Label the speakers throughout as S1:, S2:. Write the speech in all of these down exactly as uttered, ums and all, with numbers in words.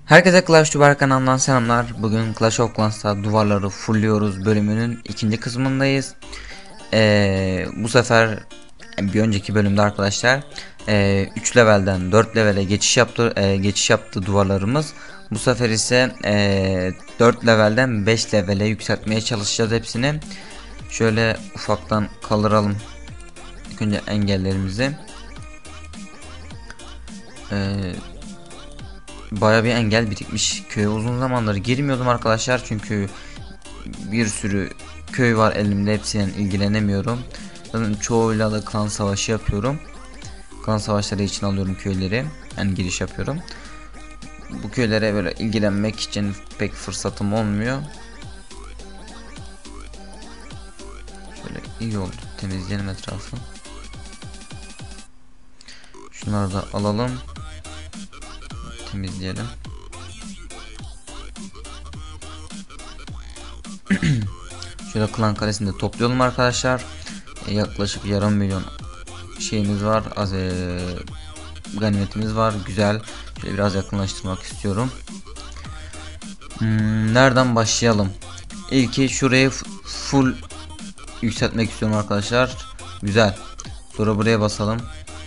S1: Herkese Clash Duvar kanalından selamlar. Bugün Clash of Clans'ta duvarları fullliyoruz bölümünün ikinci kısmındayız. Ee, bu sefer bir önceki bölümde arkadaşlar e, üç levelden dört levele geçiş yaptı e, geçiş yaptı duvarlarımız. Bu sefer ise e, dört levelden beş levele yükseltmeye çalışacağız hepsini. Şöyle ufaktan kaldıralım ilk önce engellerimizi. Eee Baya bir engel birikmiş. Köye uzun zamandır girmiyordum arkadaşlar çünkü bir sürü köy var elimde, hepsiyle ilgilenemiyorum. Zaten çoğuyla da klan savaşı yapıyorum. Klan savaşları için alıyorum köyleri. Yani giriş yapıyorum. Bu köylere böyle ilgilenmek için pek fırsatım olmuyor. Şöyle iyi oldu, temizleyelim etrafı. Şunları da alalım. Temizleyelim. Şöyle klan kalesinde toplayalım arkadaşlar. E, yaklaşık yarım milyon şeyimiz var. Az e, ganimetimiz var. Güzel. Şöyle biraz yakınlaştırmak istiyorum. Hmm, nereden başlayalım? İlki şurayı full yükseltmek istiyorum arkadaşlar. Güzel. Sonra buraya basalım.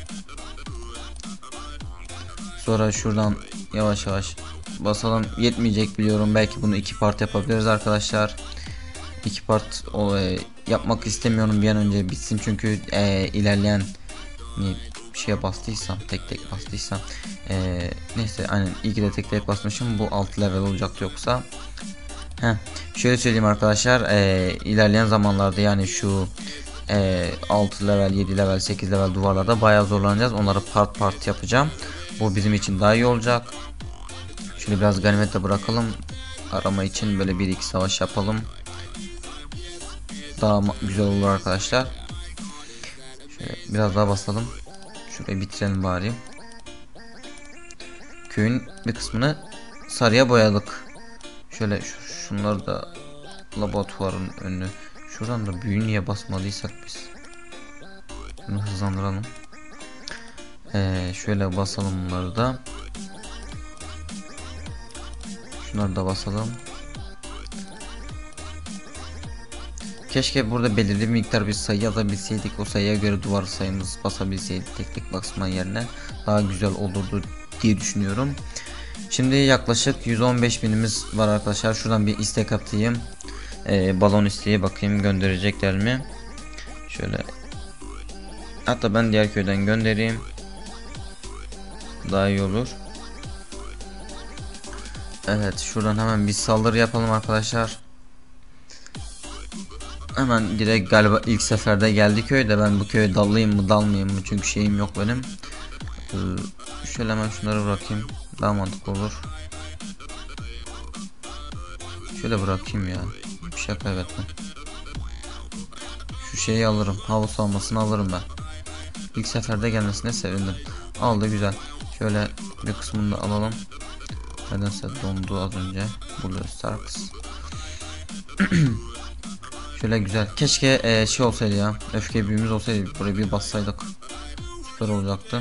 S1: Sonra şuradan yavaş yavaş basalım. Yetmeyecek biliyorum. Belki bunu iki part yapabiliriz arkadaşlar. İki part o, e, yapmak istemiyorum, bir an önce bitsin çünkü e, ilerleyen bir şeye bastıysam, tek tek bastıysam e, neyse, aynen iyi ki de tek tek basmışım, bu altı level olacaktı yoksa. Heh, şöyle söyleyeyim arkadaşlar, e, ilerleyen zamanlarda yani şu e, altı level, yedi level, sekiz level duvarlarda bayağı zorlanacağız, onları part part yapacağım, bu bizim için daha iyi olacak. Şöyle biraz ganimetle bırakalım, arama için böyle bir iki savaş yapalım, daha güzel olur arkadaşlar. Şöyle biraz daha basalım. Şurayı bitirelim bari. Köyün bir kısmını sarıya boyadık. Şöyle şunları da, laboratuvarın önünü. Şuradan da büyü niye basmadıysak biz. Bunu hızlandıralım. Ee, şöyle basalım bunları da. Şunları da basalım. Keşke burada belirli bir miktar bir sayı yazabilseydik. O sayıya göre duvar sayımız basabilseydik tek tek basma yerine. Daha güzel olurdu diye düşünüyorum. Şimdi yaklaşık yüz on beş binimiz var arkadaşlar. Şuradan bir istek atayım. Ee, balon isteği, bakayım gönderecekler mi? Şöyle. Hatta ben diğer köyden göndereyim. Daha iyi olur. Evet, şuradan hemen bir saldırı yapalım arkadaşlar. Hemen direkt galiba ilk seferde geldi köyde. Ben bu köye dalayım mı dalmayayım mı, çünkü şeyim yok benim. Ee, şöyle hemen şunları bırakayım, daha mantıklı olur. Şöyle bırakayım ya, bir şey kaybetmem. Şu şeyi alırım, hava savunmasını alırım ben. İlk seferde gelmesine sevindim. Aldı, güzel. Şöyle bir kısmını da alalım. Nedense dondu az önce. Blue Starks. Şöyle güzel. Keşke e, şey olsaydı ya. Öfke büyümüz olsaydı. Buraya bir bassaydık. Süper olacaktı.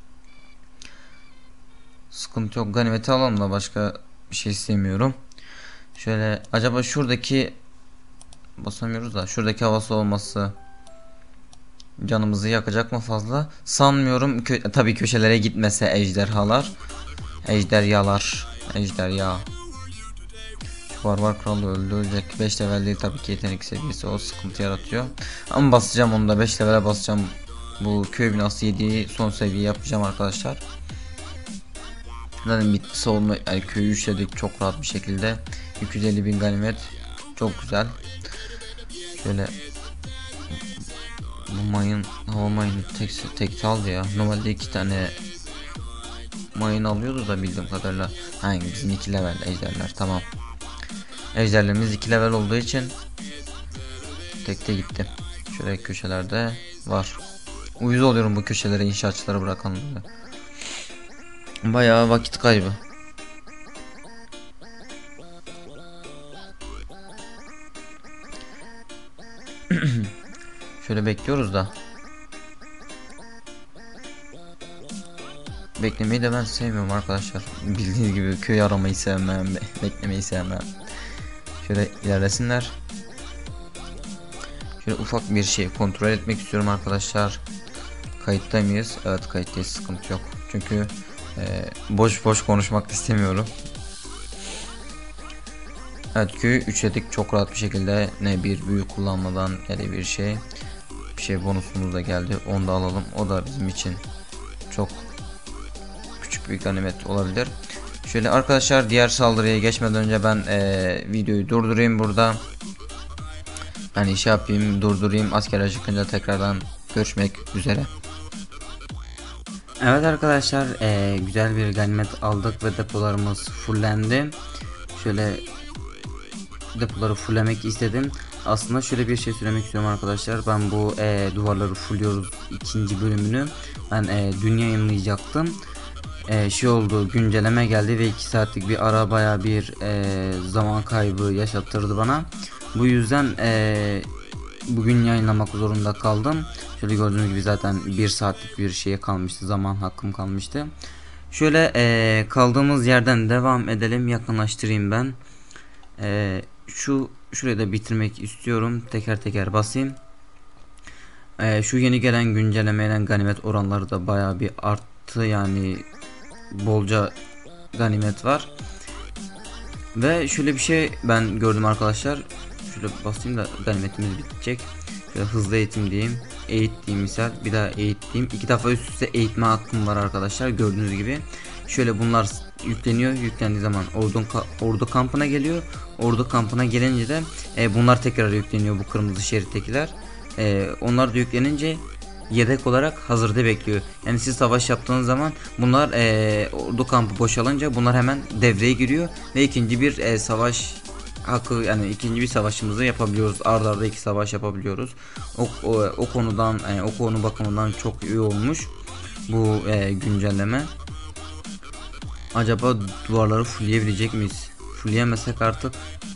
S1: Sıkıntı yok. Ganimeti alalım da başka bir şey istemiyorum. Şöyle acaba şuradaki basamıyoruz da şuradaki havası olması canımızı yakacak mı fazla? Sanmıyorum. Kö tabii köşelere gitmese ejderhalar. Ejderyalar. Ejderya. Barbar kralı öldü, ölecek. beş level değil tabii ki, yetenek seviyesi, o sıkıntı yaratıyor. Ama basacağım onu da, beş levele basacağım. Bu köy binası yediği son seviye yapacağım arkadaşlar. Zaten bitti savunma, yani köyü üçledik çok rahat bir şekilde. iki yüz elli bin ganimet, çok güzel. Şöyle bu mayın, hava mayını tek tek aldı ya. Normalde iki tane mayın alıyordu da bildiğim kadarıyla. Hangi bizim iki level ejderler, tamam. Ejderlerimiz iki level olduğu için tekte gitti. Şöyle köşelerde var. Uyuz oluyorum bu köşelere inşaatçıları bırakan. Bayağı vakit kaybı. Şöyle bekliyoruz da. beklemeyi de ben sevmiyorum arkadaşlar. Bildiğiniz gibi köy aramayı sevmem, beklemeyi sevmem. Şöyle ilerlesinler. Şöyle ufak bir şey kontrol etmek istiyorum arkadaşlar. Kayıtta mıyız? Evet, kayıttayız, sıkıntı yok. Çünkü e, boş boş konuşmak istemiyorum. Evet, köyü üçledik çok rahat bir şekilde, ne bir büyü kullanmadan ya da bir şey. Bir şey bonusumuz da geldi, onu da alalım. O da bizim için çok küçük bir ganimet olabilir. Şöyle arkadaşlar, diğer saldırıya geçmeden önce ben e, videoyu durdurayım burada. Yani şey yapayım, durdurayım, asker çıkınca tekrardan görüşmek üzere. Evet arkadaşlar, e, güzel bir ganimet aldık ve depolarımız fullendi. Şöyle depoları fulllemek istedim. Aslında şöyle bir şey söylemek istiyorum arkadaşlar. Ben bu e, duvarları fulluyoruz ikinci bölümünü ben e, dün yayınlayacaktım. E, şey oldu, güncelleme geldi ve iki saatlik bir ara baya bir e, zaman kaybı yaşattırdı bana. Bu yüzden e, bugün yayınlamak zorunda kaldım. Şöyle gördüğünüz gibi zaten bir saatlik bir şeye kalmıştı, zaman hakkım kalmıştı. Şöyle e, kaldığımız yerden devam edelim. Yakınlaştırayım ben. E, şu şurayı da bitirmek istiyorum. Teker teker basayım. E, şu yeni gelen güncellemeyle ganimet oranları da baya bir arttı, yani bolca ganimet var. Ve şöyle bir şey ben gördüm arkadaşlar. Şöyle basayım da ganimetimiz bitecek. Şöyle hızlı eğitim diyeyim. Eğit diyeyim misal. Bir daha eğit diyeyim. İki defa üst üste eğitme hakkım var arkadaşlar. Gördüğünüz gibi. Şöyle bunlar yükleniyor. Yüklendiği zaman ordu, ordu kampına geliyor. Ordu kampına gelince de e, bunlar tekrar yükleniyor, bu kırmızı şerittekiler. E, onlar da yüklenince yedek olarak hazırda bekliyor. Yani siz savaş yaptığınız zaman bunlar e, ordu kampı boşalınca bunlar hemen devreye giriyor ve ikinci bir e, savaş hakkı, yani ikinci bir savaşımızı yapabiliyoruz. Arda arda iki savaş yapabiliyoruz. O, o, o konudan e, o konu bakımından çok iyi olmuş bu e, güncelleme. Acaba duvarları fullleyebilecek miyiz? Fullleyemesek artık.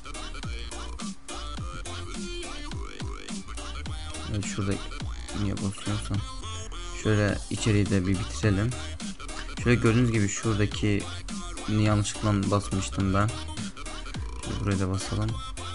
S1: Evet, şurada niye basıyorsam. Şöyle içeriği de bir bitirelim. Şöyle gördüğünüz gibi şuradaki yanlışlıkla basmıştım ben. Şöyle buraya da basalım.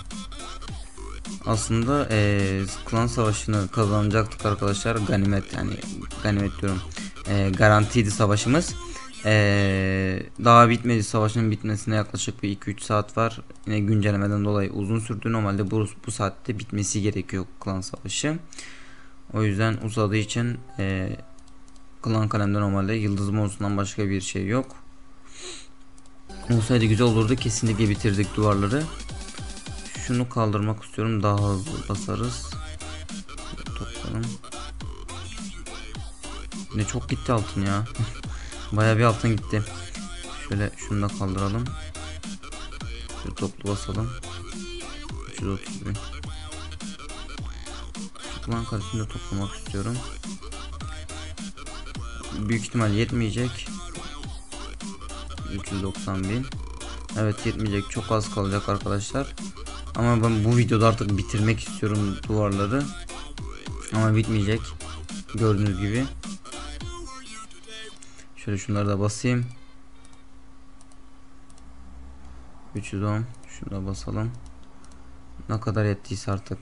S1: Aslında ee, klan savaşını kazanacaktık arkadaşlar. Ganimet, yani ganimet diyorum. E, garantiydi savaşımız. E, daha bitmedi, savaşın bitmesine yaklaşık bir iki üç saat var. Yine güncellemeden dolayı uzun sürdü. Normalde bu, bu saatte bitmesi gerekiyor klan savaşı. O yüzden uzadığı için e, klan kalemde normalde yıldız monsundan başka bir şey yok. Olsaydı güzel olurdu, kesinlikle bitirdik duvarları. Şunu kaldırmak istiyorum, daha hızlı basarız. Toplayalım. Ne çok gitti altın ya. Baya bir altın gitti. Şöyle şunu da kaldıralım. Şöyle toplu basalım. üç yüz otuz bin. Klan karesini de toplamak istiyorum. Büyük ihtimal yetmeyecek. üç yüz doksan bin. Evet, yetmeyecek, çok az kalacak arkadaşlar. Ama ben bu videoda artık bitirmek istiyorum duvarları. Ama bitmeyecek. Gördüğünüz gibi. Şöyle şunları da basayım. üç yüz on. Şunu da basalım. Ne kadar ettiyse artık.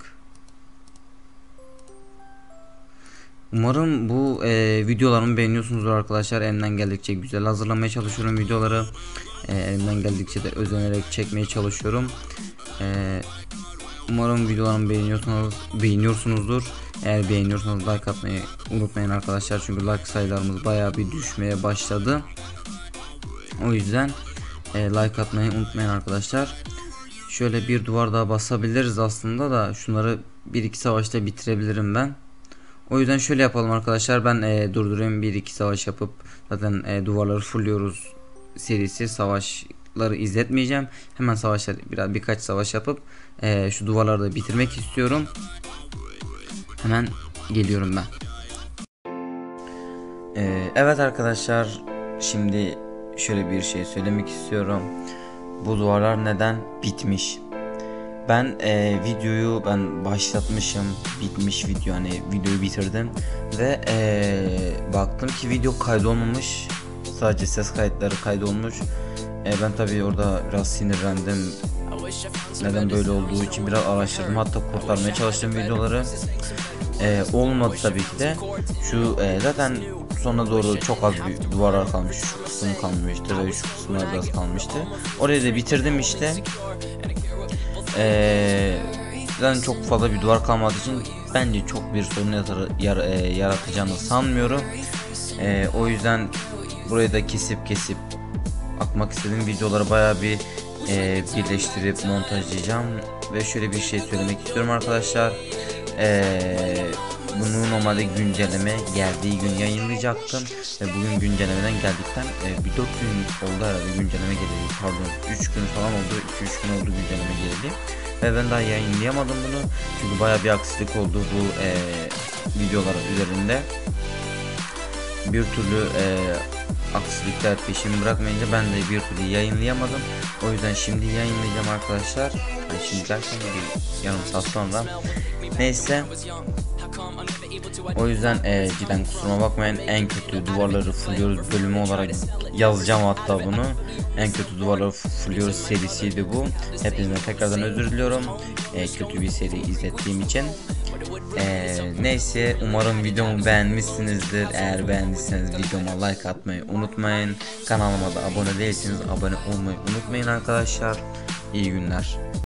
S1: Umarım bu e, videolarımı beğeniyorsunuzdur arkadaşlar. Elimden geldikçe güzel hazırlamaya çalışıyorum videoları. E, elimden geldikçe de özenerek çekmeye çalışıyorum. E, umarım videolarımı beğeniyorsunuz, beğeniyorsunuzdur. Eğer beğeniyorsanız like atmayı unutmayın arkadaşlar. Çünkü like sayılarımız bayağı bir düşmeye başladı. O yüzden e, like atmayı unutmayın arkadaşlar. Şöyle bir duvar daha basabiliriz aslında da, şunları bir iki savaşta bitirebilirim ben. O yüzden şöyle yapalım arkadaşlar, ben e, durdurayım, bir iki savaş yapıp zaten e, duvarları fulluyoruz serisi savaşları izletmeyeceğim. Hemen savaşlar, biraz birkaç savaş yapıp e, şu duvarları da bitirmek istiyorum. Hemen geliyorum ben. Ee, evet arkadaşlar, şimdi şöyle bir şey söylemek istiyorum. Bu duvarlar neden bitmiş? Ben e, videoyu ben başlatmışım, bitmiş video, hani videoyu bitirdim ve e, baktım ki video kaydolmamış. sadece ses kayıtları kaydolmuş. E, ben tabii orada biraz sinirlendim. Neden böyle olduğu için biraz araştırdım, hatta kurtarmaya çalıştım videoları. E, olmadı tabii ki de. Şu e, zaten sona doğru çok az bir duvarlar kalmış, şu kısım kalmıştı ve şu kısımlar biraz kalmıştı. Orayı da bitirdim işte. E, zaten çok fazla bir duvar kalmadığı için bence çok bir sorun yarar, yar, e, yaratacağını sanmıyorum. E, o yüzden burayı da kesip kesip atmak istediğim videoları bayağı bir e, birleştirip montajlayacağım ve şöyle bir şey söylemek istiyorum arkadaşlar. E, bunu normalde güncelleme geldiği gün yayınlayacaktım ve bugün güncellemeden geldikten e, bir dört gün oldu herhalde güncelleme geleli, pardon üç gün falan oldu, iki üç gün oldu güncelleme geleli ve ben daha yayınlayamadım bunu çünkü bayağı bir aksilik oldu bu e, videolar üzerinde. Bir türlü e, aksilikler peşimi bırakmayınca ben de bir türlü yayınlayamadım. O yüzden şimdi yayınlayacağım arkadaşlar. Yani şimdi derken bir yarım saat sonra. Neyse. O yüzden e, cidden kusuruma bakmayın, en kötü duvarları fulluyoruz bölümü olarak yazacağım hatta bunu. En kötü duvarları fulluyoruz serisiydi bu. Hepinizden tekrardan özür diliyorum. E, kötü bir seri izlettiğim için. Ee, neyse, umarım videomu beğenmişsinizdir. Eğer beğendiyseniz videoma like atmayı unutmayın. Kanalıma da abone değilseniz abone olmayı unutmayın arkadaşlar. İyi günler.